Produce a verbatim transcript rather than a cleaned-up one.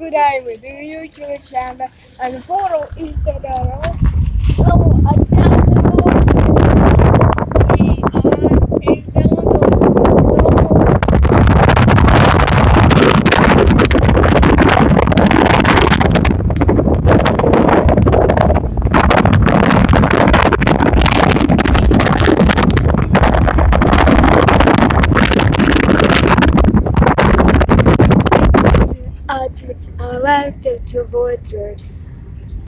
subscribe to the YouTube channel and follow Instagram. Follow and download. We are in download. At our two waters.